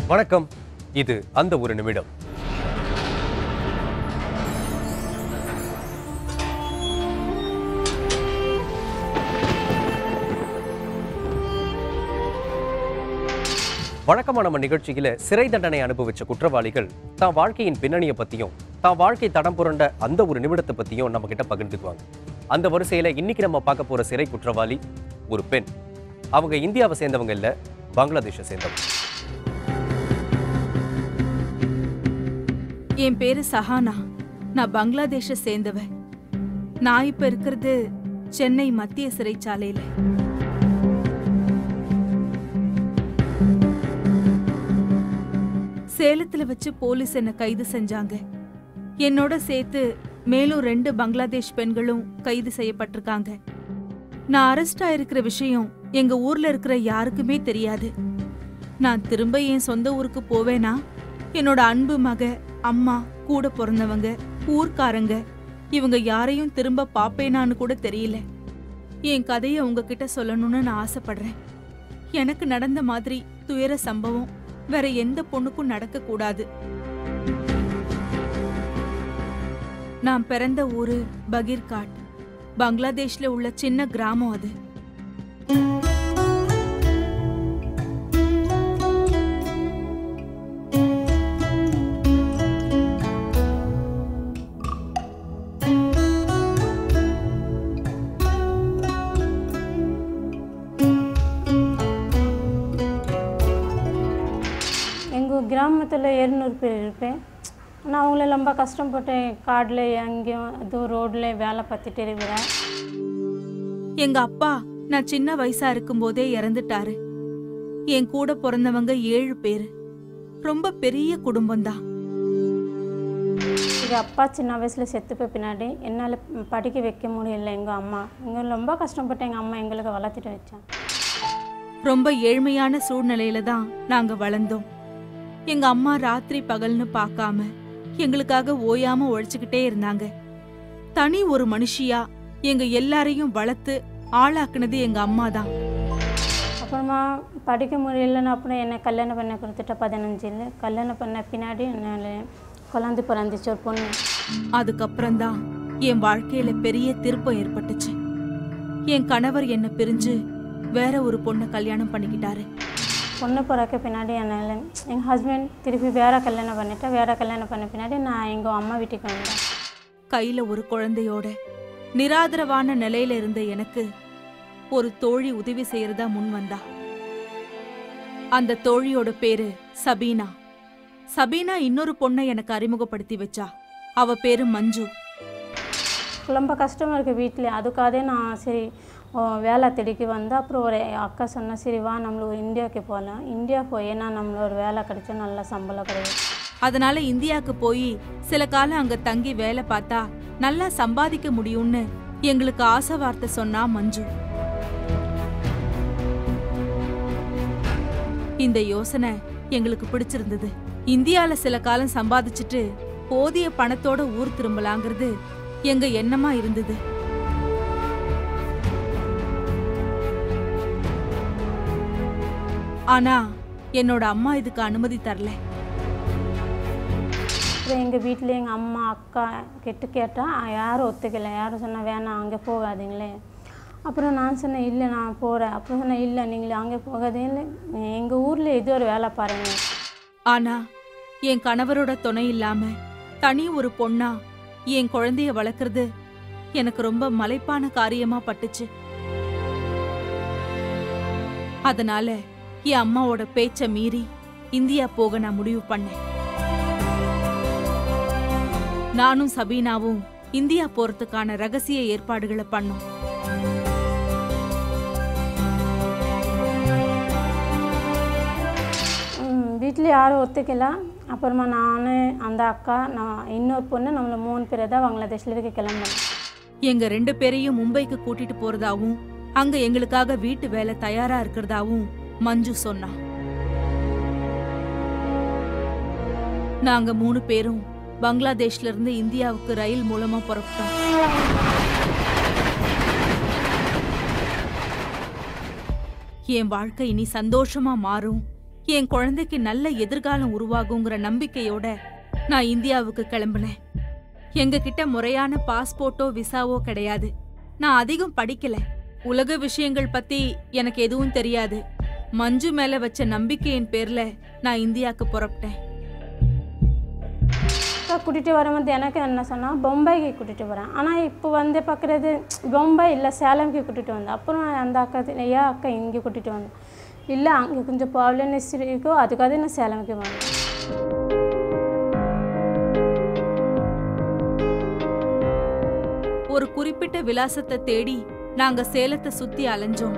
வணக்கம். இது அந்த ஒரு நிமிடம். வழக்கமான நம்ம நிகழ்ச்சியில சிறை தண்டனை அனுபவிச்ச குற்றவாளிகள் தான் வாழ்க்கையின் பின்னணியை பத்தியும் தான் வாழ்க்கை தடம் புரண்ட அந்த ஒரு நிமிடத்தை பத்தியும் நம்ம கிட்ட பகிர்ந்துக்குவாங்க. அந்த வரிசையில இன்னைக்கு நம்ம பார்க்க போற சிறை குற்றவாளி ஒரு பெண். அவங்க இந்தியாவை சேர்ந்தவங்க இல்ல, பங்களாதேஷை சேர்ந்தவங்க. என் பேரு சஹானா. நான் பங்களாதேஷை சேர்ந்தவ. நான் இப்ப இருக்கிறது சென்னை மத்திய சிறைச்சாலையில. சேலத்துல வச்சு போலீஸ் என்ன கைது செஞ்சாங்க. என்னோட சேர்த்து மேலும் 2 பங்களாதேஷ் பெண்களும் கைது செய்யப்பட்டிருக்காங்க. நான் அரெஸ்ட் ஆயிருக்கிற விஷயம் எங்க ஊர்ல இருக்கிற யாருக்குமே தெரியாது. நான் திரும்ப என் சொந்த ஊருக்கு போவேனா, என்னோட அன்பு மக, அம்மா, கூட பிறந்தவங்க, ஊர்க்காரங்க இவங்க யாரையும் திரும்ப பாப்பேனான்னு கூட தெரியல. என் கதையை உங்ககிட்ட சொல்லணும்னு நான் ஆசைப்படுறேன். எனக்கு நடந்த மாதிரி துயர சம்பவம் வேற எந்த பொண்ணுக்கும் நடக்க கூடாது. நான் பிறந்த ஊரு பகீர்காட். பங்களாதேஷ்ல உள்ள சின்ன கிராமம் அது. கிராமத்தில் 200 பேர் இருப்பேன். நான் அவங்கள ரொம்ப கஷ்டப்பட்டேன். காட்டில் எங்கேயும் இது ரோடில் வேலை பார்த்துட்டு இருக்கிறேன். எங்க அப்பா நான் சின்ன வயசா இருக்கும்போதே இறந்துட்டாரு. என் கூட பிறந்தவங்க 7 பேர். ரொம்ப பெரிய குடும்பம்தான். எங்கள் அப்பா சின்ன வயசில் செத்து போய் பின்னாடி என்னால் படிக்க வைக்க முடியல. எங்கள் அம்மா ரொம்ப கஷ்டப்பட்டு எங்கள் அம்மா எங்களுக்கு வளர்த்துட்டு வச்சாங்க. ரொம்ப ஏழ்மையான சூழ்நிலையில தான் நாங்க வளர்ந்தோம். எங்க அம்மா ராத்திரி பகல்னு பார்க்காம எங்களுக்காக ஓயாம உழைச்சுக்கிட்டே இருந்தாங்க. தனி ஒரு மனுஷியா எங்க எல்லாரையும் வளர்த்து ஆளாக்குனது எங்க அம்மா தான். அப்புறமா படிக்க முடியலன்னு அப்புறம் என்னை கல்யாணம் பண்ண கொடுத்துட்ட 15ல். கல்யாணம் பண்ண பின்னாடி என்னால் குழந்தை பிறந்துச்சு ஒரு பொண்ணு. அதுக்கப்புறம்தான் என் வாழ்க்கையில பெரிய திருப்பம் ஏற்பட்டுச்சு. என் கணவர் என்னை பிரிஞ்சு வேற ஒரு பொண்ணை கல்யாணம் பண்ணிக்கிட்டாரு. பொண்ணு பிறக்க பின்னாடி என்னால் எங்கள் ஹஸ்பண்ட் திருப்பி வேற கல்யாணம் பண்ணிட்டேன். வேற கல்யாணம் பண்ண பின்னாடி நான் எங்கள் அம்மா வீட்டுக்கு வந்தேன். கையில ஒரு குழந்தையோட நிராதரவான நிலையில இருந்த எனக்கு ஒரு தோழி உதவி செய்யறதா முன் வந்தா. அந்த தோழியோட பேரு சபீனா. சபீனா இன்னொரு பொண்ணை எனக்கு அறிமுகப்படுத்தி வச்சா. அவ பேரு மஞ்சு. ரொம்ப கஷ்டமாக இருக்குது வீட்டில். அதுக்காக நான் சரி வேலை தேடிக்கு வந்து அப்புறம் ஒரு அக்கா சொன்னா சரி வா நம்மளுக்கு இந்தியாவுக்கு போகலாம். இந்தியா போயினா நம்மள ஒரு வேலை கிடைச்சா நல்ல சம்பளம் கிடைக்கும். அதனால இந்தியாவுக்கு போய் சில காலம் அங்க தங்கி வேலை பார்த்தா நல்லா சம்பாதிக்க முடியும்னு எங்களுக்கு ஆசை வார்த்தை சொன்னா மஞ்சு. இந்த யோசனை எங்களுக்கு பிடிச்சிருந்தது. இந்தியால சில காலம் சம்பாதிச்சுட்டு போதிய பணத்தோட ஊர் திரும்பலாங்கிறது எங்க எண்ணமா இருந்தது. ஆனா என்னோட அம்மா இதுக்கு அனுமதி தரல. அப்புறம் எங்கள் வீட்டில் எங்கள் அம்மா அக்கா கேட்டால் யாரும் ஒத்துக்கலை. யாரும் சொன்னால் வேணாம் அங்கே போகாதீங்களே. அப்புறம் நான் சொன்னேன் இல்லை நான் போகிறேன். அப்புறம் சொன்னேன் இல்லை நீங்களே அங்கே போகாதீங்களே, எங்கள் ஊரில் இது ஒரு வேலை பாருங்க. ஆனா என் கணவரோட துணை இல்லாம தனி ஒரு பொண்ணா என் குழந்தைய வளர்க்கறது எனக்கு ரொம்ப மலைப்பான காரியமா பட்டுச்சு. அதனால என் அம்மாவோட பேச்ச மீறி இந்தியா போக நான் முடிவு பண்ணேன். நானும் சபீனாவும் இந்தியா போறதுக்கான ரகசிய ஏற்பாடுகளை பண்ணோம். வீட்டில் யாரும் ஒத்துக்கல. அப்புறமா நான் அந்த அக்கா நான் இன்னொரு பொண்ணு நம்மள 3 பேரை தான் பங்களாதேஷ்ல இருக்க கிளம்பணும். எங்க 2 பேரையும் மும்பைக்கு கூட்டிட்டு போறதாவும் அங்க எங்களுக்காக வீட்டு வேலை தயாரா இருக்கிறதாவும் மஞ்சு சொன்னா. நாங்க 3 பேரும் பங்களாதேஷ்ல இருந்து இந்தியாவுக்கு ரயில் மூலமா புறப்பட்டோம். என் வாழ்க்கை இனி சந்தோஷமா மாறும், என் குழந்தைக்கு நல்ல எதிர்காலம் உருவாகுங்கிற நம்பிக்கையோட நான் இந்தியாவுக்கு கிளம்புனேன். எங்ககிட்ட முறையான பாஸ்போர்ட்டோ விசாவோ கிடையாது. நான் அதிகம் படிக்கல. உலக விஷயங்கள் பத்தி எனக்கு எதுவும் தெரியாது. மஞ்சு மேல வச்ச நம்பிக்கையின் பேர்ல நான் இந்தியாவுக்கு புறப்பட்டேன். கூட்டிகிட்டு வரும்போது எனக்கு என்ன சொன்னால் பொம்பாய்க்கு கூட்டிகிட்டு வரேன். ஆனால் இப்போ வந்து பார்க்குறது பொம்பாய் இல்லை, சேலம்க்கு கூட்டிகிட்டு வந்தேன். அப்புறம் அந்த அக்கா ஏன் அக்கா இங்கே கூட்டிகிட்டு வந்தேன், இல்லை அங்கே கொஞ்சம் ப்ராப்ளம் இருக்கோ அதுக்காக நான் சேலமுக்கு வந்தேன். ஒரு குறிப்பிட்ட விலாசத்தை தேடி நாங்க சேலத்தை சுத்தி அலைஞ்சோம்.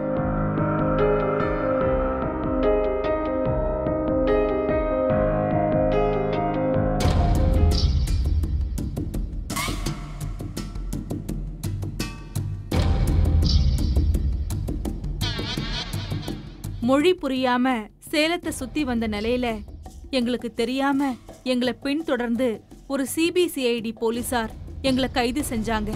மொழி புரியாம சேலத்தை சுத்தி வந்த நிலையில எங்களுக்கு தெரியாம எங்களை பின்தொடர்ந்து ஒரு சிபிசிஐடி போலீசார் எங்களை கைது செஞ்சாங்க.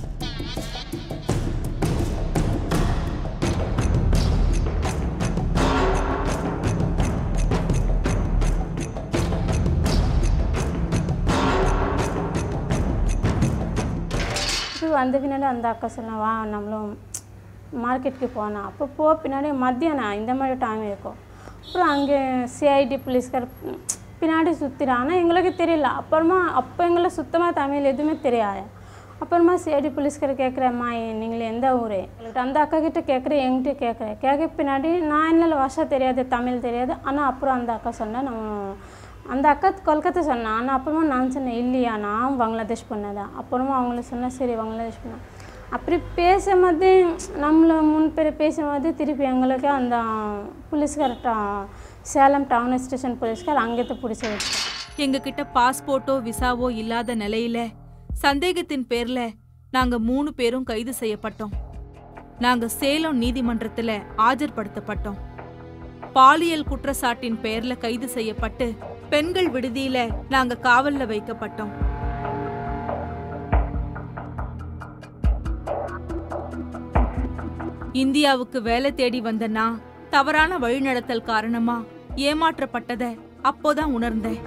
வந்த பின்னாடி அந்த அக்கா சொன்னா வா நம்மளும் மார்க்கெட்டுக்கு போனோம். அப்போ பின்னாடி மத்தியானம் இந்த மாதிரி டைம் இருக்கும். அப்புறம் அங்கே சிஐடி போலீஸ்கார் பின்னாடி சுற்றிடும். ஆனால் எங்களுக்கு தெரியல. அப்புறமா அப்போ எங்களை சுத்தமாக தமிழ் எதுவுமே தெரியாது. அப்புறமா சிஐடி போலீஸ்கார் கேட்குறேம்மா நீங்கள் எந்த ஊர், அந்த அக்கா கிட்டே கேட்குறேன், என்கிட்ட கேட்க பின்னாடி நான் என்னால் பாஷா தெரியாது, தமிழ் தெரியாது. ஆனால் அப்புறம் அந்த அக்கா சொன்னேன் அந்த அக்கா கொல்கத்தா சொன்னேன். ஆனால் அப்புறமா நான் சொன்னேன் இல்லையா நான் பங்களாதேஷ் பண்ணதான். அப்புறமா அவங்களுக்கு சொன்னேன் சரி பங்களாதேஷ் பண்ணேன். அப்படி பேசும்போது நம்மளை முன்பேர் பேசும்போது திருப்பி எங்களுக்கு அந்த போலீஸ்கார்ட்ட சேலம் டவுன் ஸ்டேஷன் போலீஸ்கார் அங்கேத்து பிடிச்சி வச்சோம். எங்ககிட்ட பாஸ்போர்ட்டோ விசாவோ இல்லாத நிலையில சந்தேகத்தின் பேர்ல நாங்க 3 பேரும் கைது செய்யப்பட்டோம். நாங்க சேலம் நீதிமன்றத்துல ஆஜர்படுத்தப்பட்டோம். பாலியல் குற்றச்சாட்டின் பேர்ல கைது செய்யப்பட்டு பெண்கள் விடுதியில நாங்க காவல்ல வைக்கப்பட்டோம். இந்தியாவுக்கு வேலை தேடி வந்த நான் தவறான வழிநடத்தல் காரணமா ஏமாற்றப்பட்டத அப்போதான் உணர்ந்தேன்.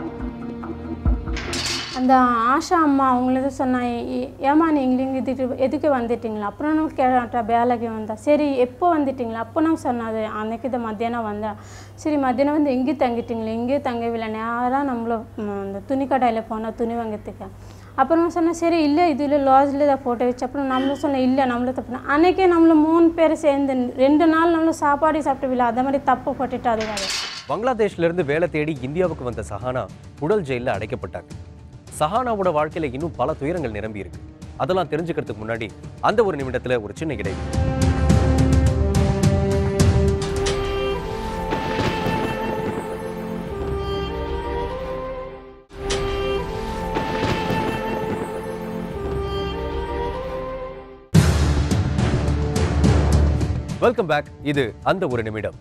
அந்த ஆஷா அம்மா அவங்களுக்கு சொன்னா ஏமா நீங்கள் எதுக்கு வந்துட்டீங்களா? அப்புறம் நம்ம கேட்ட வேலைக்கு வந்தா. சரி எப்போ வந்துட்டீங்களா? அப்போ நான் சொன்னாது அன்னைக்கு தான் மத்தியானம் வந்தேன். சரி மத்தியானம் வந்து எங்கே தங்கிட்டீங்களா? எங்கேயும் தங்கவில்லை, நேராக நம்மள அந்த துணி கடையில் போனால் துணி வாங்கிறதுக்கு. அப்புறமா சொன்னேன் சரி இல்லை இதில் லாட்ஜில் தான் போட்டு வச்சு. அப்புறம் நம்மளும் சொன்னேன் இல்லை நம்மளும் தப்பு. அன்றைக்கே நம்மள 3 பேர் சேர்ந்து 2 நாள் நம்மள சாப்பாடு சாப்பிட்டவில்லை. அதை மாதிரி தப்பு பட்டுட்டு அதுக்காக பங்களாதேஷ்லேருந்து வேலை தேடி இந்தியாவுக்கு வந்த சஹானா புழல் ஜெயிலில் அடைக்கப்பட்டாங்க. சஹானாவோட வாழ்க்கையில இன்னும் பல துயரங்கள் நிரம்பி இருக்கு. அதெல்லாம் தெரிஞ்சுக்கிறதுக்கு முன்னாடி அந்த ஒரு நிமிடத்துல ஒரு சின்ன இடைவெளி. Welcome back. இது அந்த ஒரு நிமிடம்.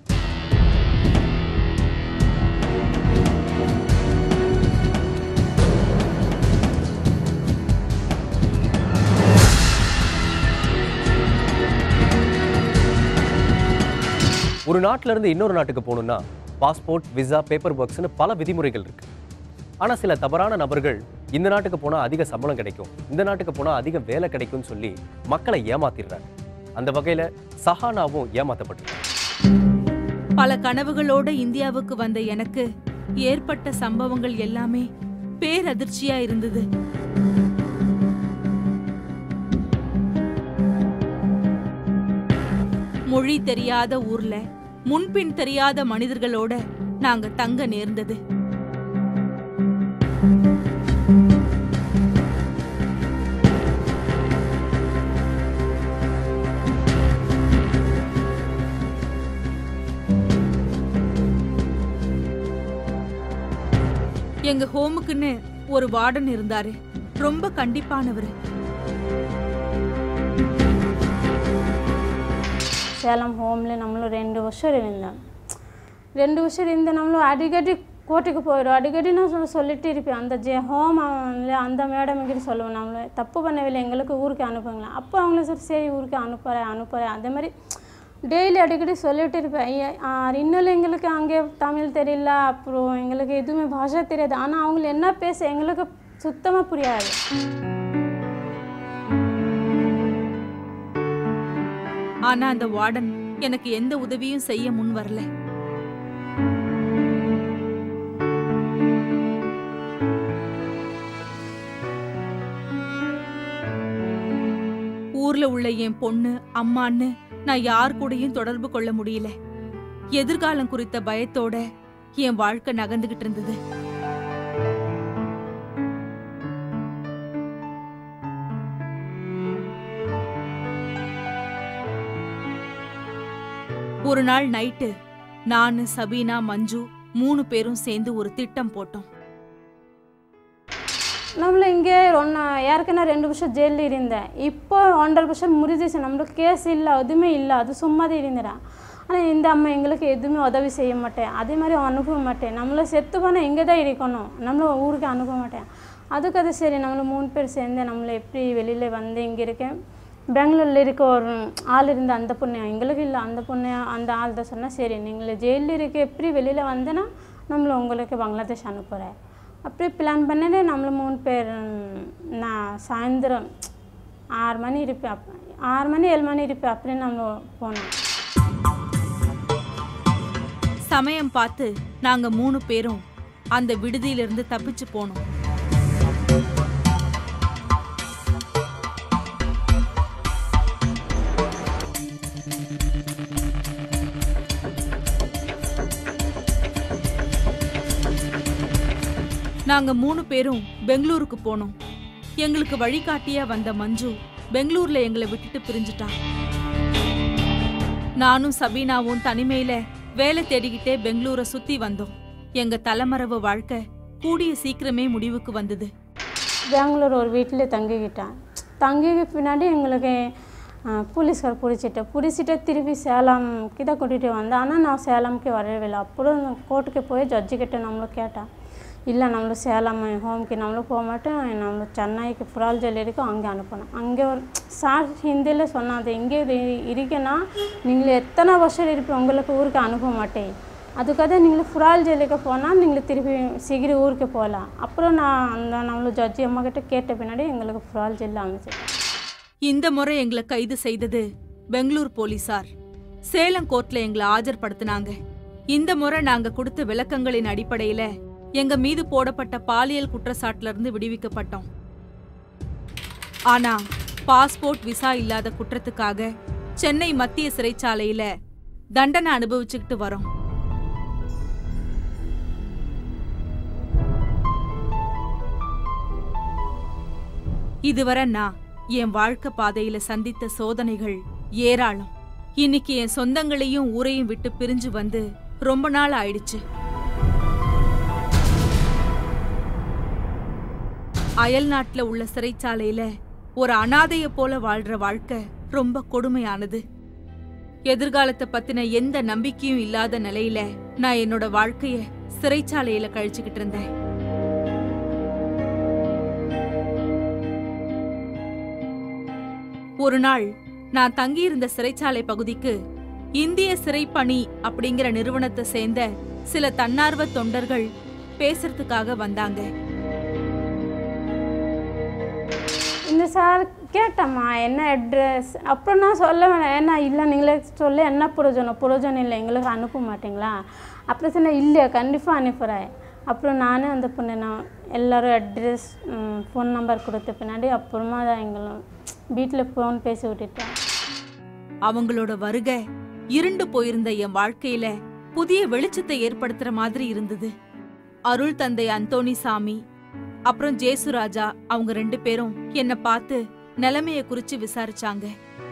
ஒரு நாட்டில இருந்து இன்னொரு நாட்டுக்கு போகணும்னா பாஸ்போர்ட், விசா, பேப்பர் ஒர்க்ஸ்னு பல விதிமுறைகள் இருக்கு. ஆனா சில தவறான நபர்கள் இந்த நாட்டுக்கு போனா அதிக சம்பளம் கிடைக்கும், இந்த நாட்டுக்கு போனா அதிக வேலை கிடைக்கும்னு சொல்லி மக்களை ஏமாத்திடுறாங்க. அந்த வகையில சஹானாவும் ஏமாத்தப்பட்டிருக்காங்க. பல கனவுகளோட இந்தியாவுக்கு வந்த எனக்கு ஏற்பட்ட சம்பவங்கள் எல்லாமே பேரதிர்ச்சியா இருந்தது. மொழி தெரியாத ஊர்ல முன்பின் தெரியாத மனிதர்களோட நாங்க தங்க நேர்ந்தது. எங்க ஹோமுக்குன்னு ஒரு வார்டன் இருந்தாரு. ரொம்ப கண்டிப்பானவர். சேலம் ஹோமில் நம்மளும் 2 வருஷம் இருந்தோம். 2 வருஷம் இருந்த நம்மளும் அடிக்கடி கோர்ட்டுக்கு போயிடும். அடிக்கடி நான் சொல்லிட்டு இருப்பேன். அந்த ஹோம் அந்த மேடம்கிட்ட சொல்லுவேன் நம்மளும் தப்பு பண்ணவில்லை, எங்களுக்கு ஊருக்கு அனுப்புங்களேன். அப்போ அவங்கள சரி ஊருக்கு அனுப்புகிறேன். அதே மாதிரி டெய்லி அடிக்கடி சொல்லிட்டு இருப்பேன். இன்னும் எங்களுக்கு அங்கே தமிழ் தெரியல, அப்புறம் எங்களுக்கு எதுவுமே பாஷை தெரியாது. ஆனால் அவங்க என்ன பேச எங்களுக்கு சுத்தமாக புரியாது. ஆனா அந்த வார்டன் எனக்கு எந்த உதவியும் செய்ய முன் வரல. ஊர்ல உள்ள என் பொண்ணு அம்மான்னு நான் யார் கூடயும் தொடர்பு கொள்ள முடியல. எதிர்காலம் குறித்த பயத்தோட என் வாழ்க்கை நகர்ந்துகிட்டு இருந்தது. ஒரு நாள் நைட்டு நானு, சபீனா, மஞ்சு 3 பேரும் சேர்ந்து ஒரு திட்டம் போட்டோம். நம்மள இங்கே ஏற்கனவே 2 வருஷம் ஜெயிலில் இருந்தேன். இப்போ 1.5 வருஷம் முடிஞ்சிச்சு. நம்மளுக்கு கேஸ் இல்லை, எதுவுமே இல்லை. அது சும்மா தான் இருந்துறேன். ஆனால் இந்த அம்மா எங்களுக்கு எதுவுமே உதவி செய்ய மாட்டேன், அதே மாதிரி அனுப்ப மாட்டேன். நம்மளை செத்து போனால் எங்கே தான் இருக்கணும், நம்மளை ஊருக்கு அனுப்ப மாட்டேன். அதுக்கு அது சரி, நம்மளை 3 பேர் சேர்ந்து நம்மளை எப்படி வெளியில் வந்து இங்கே இருக்கேன். பெங்களூரில் இருக்க ஒரு ஆள் இருந்து அந்த பொண்ணு எங்களுக்கு இல்லை, அந்த பொண்ணு அந்த ஆள் தான் சொன்னால் சரி நீங்கள் ஜெயிலில் இருக்க எப்படி வெளியில் வந்தேன்னா நம்மளை உங்களுக்கு பங்களாதேஷ் அனுப்புகிறேன். அப்படியே பிளான் பண்ணிட்டு நம்மளை 3 பேர் நான் சாயந்தரம் 6 மணி இருப்பேன், 6 மணி 7 மணி இருப்பேன். அப்படியே நம்ம போனோம். சமயம் பார்த்து நாங்க 3 பேரும் அந்த விடுதியிலிருந்து தப்பிச்சு போனோம். நாங்க 3 பேரும் பெங்களூருக்கு போனோம். எங்களுக்கு வழிகாட்டியா வந்த மஞ்சு பெங்களூர்ல எங்களை விட்டுட்டு பிரிஞ்சுட்டா. நானும் சபீனாவும் தனிமையில வேலை தேடிக்கிட்டே பெங்களூரை சுத்தி வந்தோம். எங்க தலைமறைவு வாழ்க்கை கூடிய சீக்கிரமே முடிவுக்கு வந்தது. பெங்களூர் ஒரு வீட்டில் தங்கிக்கிட்டேன். தங்கிக்கு பின்னாடி எங்களுக்கு போலீஸ்கார் பிடிச்சிட்டு திருப்பி சேலம்க்கு தான் கூட்டிகிட்டு வந்தேன். ஆனால் நான் சேலம்க்கு வரவே இல்லை. அப்புறம் கோர்ட்டுக்கு போய் ஜட்ஜிக்கிட்ட நம்மளும் கேட்டேன். இல்லை நம்மளும் சேலம் ஹோம்க்கு நம்மளும் போக மாட்டேன், நம்மளும் சென்னைக்கு புரால் ஜெயில் இருக்கும் அங்கே அனுப்பணும். அங்கே ஒரு சார் ஹிந்தியில் சொன்னாது, இங்கே இருக்கேன்னா நீங்கள் எத்தனை வருஷம் இருப்பீங்க, உங்களுக்கு ஊருக்கு அனுப்ப மாட்டேன். அதுக்காக நீங்கள் புரால் ஜெயிலுக்கு போனால் நீங்கள் திருப்பி சீக்கிரம் ஊருக்கு போகலாம். அப்புறம் நான் நம்மளும் ஜட்ஜி அம்மா கிட்ட கேட்ட பின்னாடி எங்களுக்கு புரால் ஜெயிலில் அமைச்சிட்டேன். இந்த முறை எங்களை கைது செய்தது பெங்களூர் போலீசார். சேலம் கோர்ட்ல எங்களை ஆஜர்படுத்தினாங்க. இந்த முறை நாங்க கொடுத்த விளக்கங்களின் அடிப்படையில எங்க மீது போடப்பட்ட பாலியல் குற்றச்சாட்டுல இருந்து விடுவிக்கப்பட்டோம். ஆனா பாஸ்போர்ட் விசா இல்லாத குற்றத்துக்காக சென்னை மத்திய சிறைச்சாலையில தண்டனை அனுபவிச்சுக்கிட்டு வரோம். இதுவரை நான் என் வாழ்க்கை பாதையில சந்தித்த சோதனைகள் ஏராளம். இன்னைக்கு என் சொந்தங்களையும் ஊரையும் விட்டு பிரிஞ்சு வந்து ரொம்ப நாள் ஆயிடுச்சு. அயல்நாட்டுல உள்ள சிறைச்சாலையில ஒரு அனாதைய போல வாழ்ற வாழ்க்கை ரொம்ப கொடுமையானது. எதிர்காலத்தை பத்தின எந்த நம்பிக்கையும் இல்லாத நிலையில நான் என்னோட வாழ்க்கைய சிறைச்சாலையில கழிச்சுக்கிட்டு இருந்தேன். ஒரு நாள் நான் தங்கியிருந்த சிறைச்சாலை பகுதிக்கு இந்திய சிறைப்பணி அப்படிங்கிற நிறுவனத்தை சேர்ந்த சில தன்னார்வ தொண்டர்கள் பேசுறதுக்காக வந்தாங்க. இந்த சார் கேட்டம்மா என்ன அட்ரஸ், அப்புறம் நான் சொல்ல வேணாம், ஏன்னா இல்லை நீங்களே சொல்ல என்ன புரோஜனம் இல்லை, எங்களுக்கு அனுப்ப மாட்டிங்களா? அப்புறம் சொன்ன இல்லை கண்டிப்பாக அனுப்புகிறேன். அப்புறம் நானே அந்த பொண்ணு நான் எல்லோரும் அட்ரஸ் ஃபோன் நம்பர் கொடுத்த பின்னாடி அப்புறமா தான் எங்களும் வீட்டில் ஃபோன் பேசி விட்டுட்டேன். அவங்களோட வருகை இருண்டு போயிருந்த என் வாழ்க்கையில புதிய வெளிச்சத்தை ஏற்படுத்துற மாதிரி இருந்தது. அருள் தந்தை அந்தோணி சாமி அப்புறம் ஜேசுராஜா அவங்க 2 பேரும் என்ன பார்த்து நிலைமைய குறிச்சு விசாரிச்சாங்க.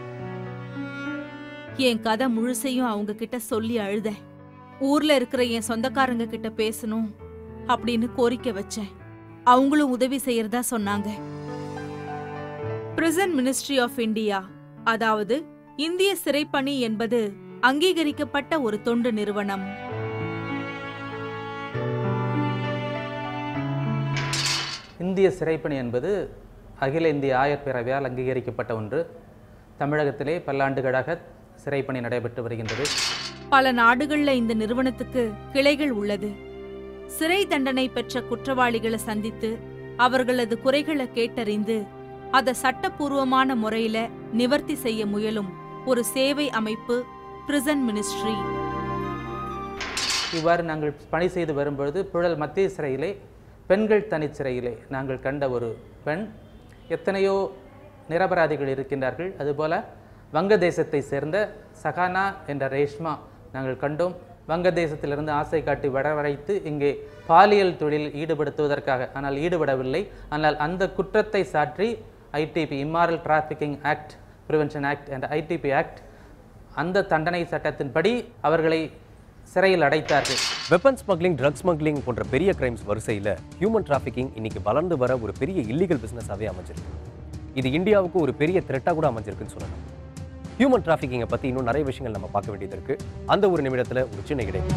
என் கதை முழுசையும் அவங்க கிட்ட சொல்லி அழுத. ஊர்ல இருக்கிற என் சொந்தக்காரங்க கிட்ட பேசணும் அப்படின்னு கோரிக்கை வச்சேன். அவங்களும் உதவி செய்யறதா சொன்னாங்க. பிரிசன் மினிஸ்ட்ரி ஆஃப் இந்தியா, அதாவது இந்திய சிறைப்பணி என்பது அங்கீகரிக்கப்பட்ட ஒரு தொண்டு நிறுவனம். இந்திய சிறைப்பணி என்பது அகில இந்திய ஆயர் பேரவையால் அங்கீகரிக்கப்பட்ட ஒன்று. தமிழகத்திலே பல்லாண்டுகளாக சிறைப்பணி நடைபெற்று வருகின்றது. பல நாடுகள்ல இந்த நிறுவனத்துக்கு கிளைகள் உள்ளது. சிறை தண்டனை பெற்ற குற்றவாளிகளை சந்தித்து அவர்களது குறைகளை கேட்டறிந்து அதை சட்டப்பூர்வமான முறையில நிவர்த்தி செய்ய முயலும் ஒரு சேவை அமைப்பு பிரிசன் மினிஸ்ட்ரி. இவ்வாறு நாங்கள் பணி செய்து வரும்பொழுது புழல் மத்திய சிறையிலே பெண்கள் தனிச்சிறையிலே நாங்கள் கண்ட ஒரு பெண், எத்தனையோ நிரபராதிகள் இருக்கின்றார்கள். அதுபோல வங்கதேசத்தை சேர்ந்த சகானா என்ற ரேஷ்மா நாங்கள் கண்டோம். வங்கதேசத்திலிருந்து ஆசை காட்டி வரவழைத்து இங்கே பாலியல் தொழிலில் ஈடுபடுத்துவதற்காக, ஆனால் ஈடுபடவில்லை. ஆனால் அந்த குற்றத்தை சாற்றி ITP, immoral trafficking act, prevention act என்ற ஐடிபி ஆக்ட், அந்த தண்டனை சட்டத்தின்படி அவர்களை சிறையில் அடைத்தார்கள். வெப்பன் ஸ்மக்லிங், ட்ரக் ஸ்மக்லிங் போன்ற பெரிய கிரைம்ஸ் வரிசையில் ஹியூமன் டிராஃபிக்கிங் இன்னைக்கு வளர்ந்து வர ஒரு பெரிய இல்லீகல் பிஸ்னஸாகவே அமைஞ்சிருக்கு. இது இந்தியாவுக்கு ஒரு பெரிய த்ரெட்டாக கூட அமைஞ்சிருக்குன்னு சொல்லலாம். ஹியூமன் டிராஃபிக்கிங்கை பற்றி இன்னும் நிறைய விஷயங்கள் நம்ம பார்க்க வேண்டியது இருக்கு. அந்த ஒரு நிமிடத்தில் ஒரு சின்ன இடைவெளி.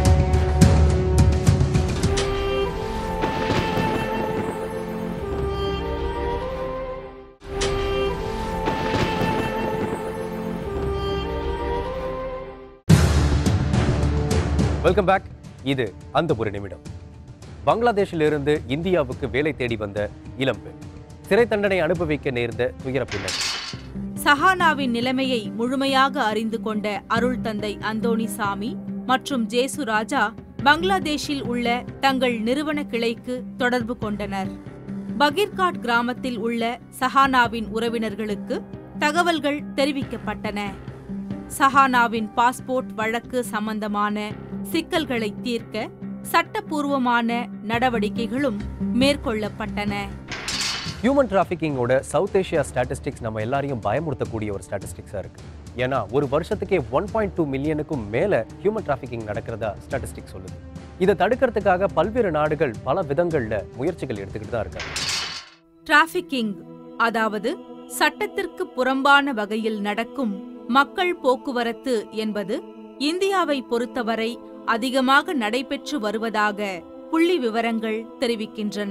Welcome back. இது அந்த ஒரு நிமிடம். பங்களாதேஷிலிருந்து இந்தியாவுக்கு வேலை தேடி வந்த இளம்பெண், சிறை தண்டனை அனுபவிக்க நேர்ந்த துயர பின்னணி. சஹானாவின் நிலைமையை முழுமையாக அறிந்து கொண்ட அருள் தந்தை அந்தோணிசாமி மற்றும் ஜேசு ராஜா பங்களாதேஷில் உள்ள தங்கள் நிறுவன கிளைக்கு தொடர்பு கொண்டனர். பகிர்காட் கிராமத்தில் உள்ள சஹானாவின் உறவினர்களுக்கு தகவல்கள் தெரிவிக்கப்பட்டன. சஹானாவின் பாஸ்போர்ட் வழக்கு சம்பந்தமான சிக்கல்களை தீர்க்க சட்டப்பூர்வமான நடவடிக்கைகளும் மேற்கொள்ளப்பட்டன. ஹியூமன் டிராஃபிக்கிங்கோட சவுத் ஏஷியா ஸ்டாட்டிஸ்டிக்ஸ் நம்ம எல்லாரையும் பயமுறுத்தக்கூடிய ஒரு ஸ்டாட்டிஸ்டிக்ஸாக இருக்கு. ஏன்னா ஒரு வருஷத்துக்கே 1.2 மில்லியனுக்கும் மேலே ஹியூமன் டிராஃபிக்கிங் நடக்கிறதா ஸ்டாட்டிஸ்டிக்ஸ் சொல்லுது. இதை தடுக்கிறதுக்காக பல்வேறு நாடுகள் பல விதங்களில் முயற்சிகள் எடுத்துக்கிட்டு தான் இருக்காங்க. டிராஃபிக்கிங், அதாவது சட்டத்திற்கு புறம்பான வகையில் நடக்கும் மக்கள் போக்குவரத்து என்பது இந்தியாவை பொறுத்தவரை அதிகமாக நடைபெற்று வருவதாக புள்ளி விவரங்கள் தெரிவிக்கின்றன.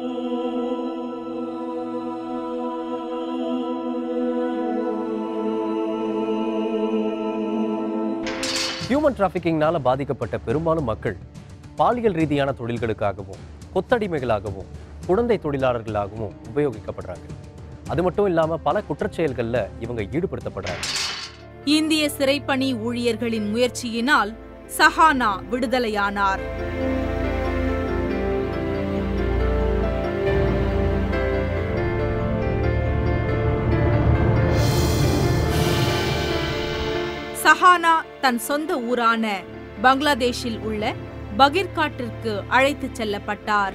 ஹியூமன் டிராஃபிக்கிங்னால பாதிக்கப்பட்ட பெரும்பாலும் மக்கள் பாலியல் ரீதியான தொழில்களுக்காகவும் கொத்தடிமைகளாகவும் குழந்தை தொழிலாளர்களாகவும் உபயோகிக்கப்படுறாங்க. அது மட்டும் இல்லாம பல குற்றச்செயல்களில் இவங்க ஈடுபடுத்தப்படுறாங்க. இந்திய சிறைப்பணி ஊழியர்களின் முயற்சியினால் சஹானா விடுதலையானார். சஹானா தன் சொந்த ஊரான பங்களாதேஷில் உள்ள பகிர்காட்டிற்கு அழைத்துச் செல்லப்பட்டார்.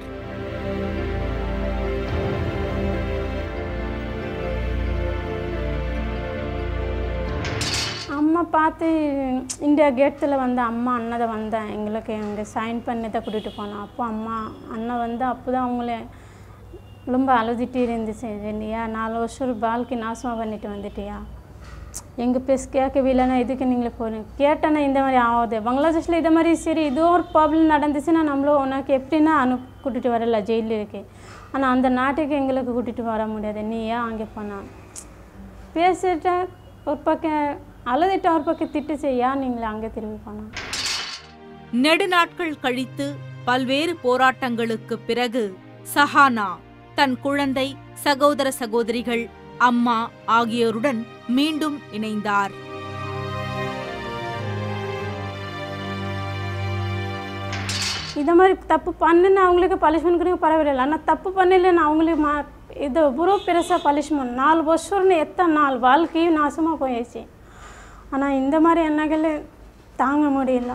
அம்மா பார்த்து இந்தியா கேட்டில் வந்து அம்மா அண்ணதை வந்தேன், எங்களுக்கு இங்கே சைன் பண்ணி தான் கூட்டிகிட்டு போனோம். அப்போ அம்மா அண்ணன் வந்து அப்போ தான் அவங்களே ரொம்ப அழுதுகிட்டே இருந்துச்சு. இல்லையா 4 வருஷம் வாழ்க்கை நாசமாக பண்ணிட்டு வந்துட்டியா, எங்கள் பேச கேட்கவே இல்லைன்னா இதுக்கு நீங்களே போகிறீங்க. கேட்டேன்னா இந்த மாதிரி ஆகுது. பங்களாதேஷில் இதை மாதிரி சரி ஏதோ ஒரு ப்ராப்ளம் நடந்துச்சுன்னா நம்மளும் உனக்கு எப்படின்னா கூட்டிகிட்டு வரல, ஜெயிலில் இருக்கு. ஆனால் அந்த நாட்டுக்கு எங்களுக்கு கூட்டிகிட்டு வர முடியாது, நீ ஏன் அங்கே போனால் பேசிட்ட ஒரு பக்கம் அழுதுட்டு ஒரு பக்கம் திட்டு செய்யா நீங்களே அங்கே திரும்பி போனால். நெடுநாட்கள் கழித்து பல்வேறு போராட்டங்களுக்கு பிறகு சஹானா தன் குழந்தை, சகோதர சகோதரிகள், அம்மா ஆகியோருடன் மீண்டும் இணைந்தார். இதை மாதிரி தப்பு பண்ணுன்னு அவங்களுக்கு பனிஷ்மெண்ட் கொடுக்க பரவாயில்லை. ஆனால் தப்பு பண்ணலன்னு அவங்களுக்கு இது ஒரு பெருசாக பனிஷ்மெண்ட். 4 வருஷம்னு எத்தனை நாள் வாழ்க்கையும் நாசமாக போயிடுச்சு. ஆனால் இந்த மாதிரி எண்ணங்களை தாங்க முடியல.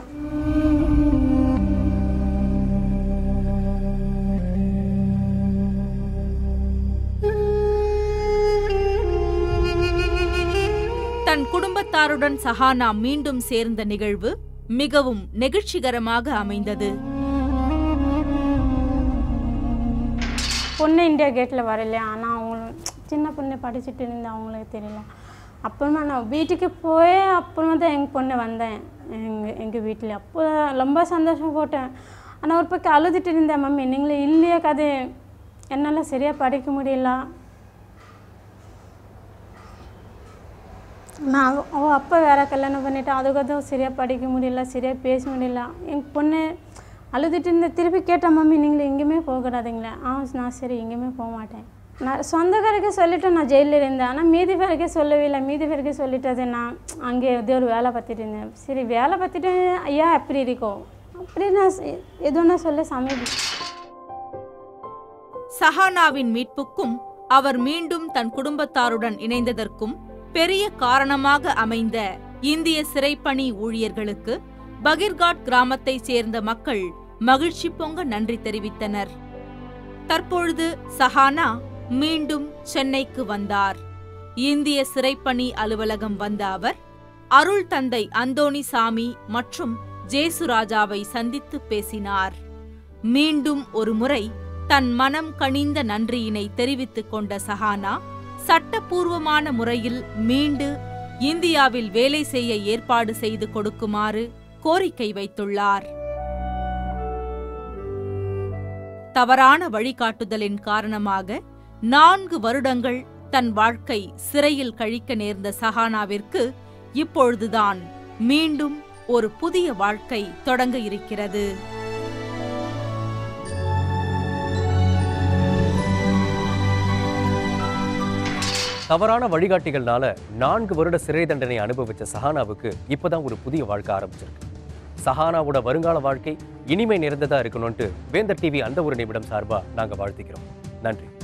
தன் குடும்பத்தாருடன் சஹானா மீண்டும் சேர்ந்த நிகழ்வு மிகவும் நெகிழ்ச்சிகரமாக அமைந்தது. பொண்ணு இந்தியா கேட்டில் வரல, ஆனால் அவங்களும் சின்ன பொண்ணு படிச்சுட்டு இருந்து அவங்களுக்கு தெரியல. அப்புறமா நான் வீட்டுக்கு போய் அப்புறமா தான் எங்கள் பொண்ணு வந்தேன் எங்கள் வீட்டில். அப்போ ரொம்ப சந்தோஷம் போட்டேன். ஆனால் ஒரு பக்கம் அழுதுட்டு இருந்தேன், மம்மி நீங்களே இல்லையா கதை என்னால் சரியாக படிக்க முடியல. நான் அவள் அப்பா வேறு கல்யாணம் பண்ணிவிட்டேன். அதுக்கப்புறம் சரியாக படிக்க முடியல, சரியாக பேச முடியல. எங்கள் பொண்ணு அழுதுட்டு இருந்த திருப்பி கேட்டேன், மம்மி நீங்கள் எங்கேயுமே போகக்கூடாதுங்களே. நான் சரி எங்கேயுமே போக மாட்டேன். நான் சொந்தக்காரருக்கு சொல்லிவிட்டு நான் ஜெயிலில் இருந்தேன். ஆனால் மீதி பேருக்கே சொல்லவே இல்லை. மீதி பேருக்கே சொல்லிட்டு நான் அங்கே ஏதோ ஒரு வேலை பார்த்துட்டு இருந்தேன். சரி வேலை பார்த்துட்டு ஐயா எப்படி இருக்கோம் அப்படி நான் எதுனா சொல்ல சமையல். சஹானாவின் மீட்புக்கும் அவர் மீண்டும் தன் குடும்பத்தாருடன் இணைந்ததற்கும் பெரிய காரணமாக அமைந்த இந்திய சிறைப்பணி ஊழியர்களுக்கு பகிர்காட் கிராமத்தைச் சேர்ந்த மக்கள் மகிழ்ச்சி பொங்க நன்றி தெரிவித்தனர். தற்பொழுது சஹானா மீண்டும் சென்னைக்கு வந்தார். இந்திய சிறைப்பணி அலுவலகம் வந்த அவர் அருள் தந்தை அந்தோணிசாமி மற்றும் ஜேசுராஜாவை சந்தித்து பேசினார். மீண்டும் ஒரு முறை தன் மனம் கனிந்த நன்றியினை தெரிவித்துக் கொண்ட சஹானா சட்டப்பூர்வமான முறையில் மீண்டு இந்தியாவில் வேலை செய்ய ஏற்பாடு செய்து கொடுக்குமாறு கோரிக்கை வைத்துள்ளார். தவறான வழிகாட்டுதலின் காரணமாக 4 வருடங்கள் தன் வாழ்க்கை சிறையில் கழிக்க நேர்ந்த சஹானாவிற்கு இப்பொழுதுதான் மீண்டும் ஒரு புதிய வாழ்க்கை தொடங்க இருக்கிறது. தவறான வழிகாட்டிகள்னால 4 வருட சிறை தண்டனை அனுபவிச்ச சஹானாவுக்கு இப்பதான் ஒரு புதிய வாழ்க்கை ஆரம்பிச்சிருக்கு. சஹானாவோட வருங்கால வாழ்க்கை இனிமை நிறைந்ததா இருக்கணும்ட்டு வேந்தர் டிவி அந்த ஒரு நிமிடம் சார்பா நாங்க வாழ்த்துக்கிறோம். நன்றி.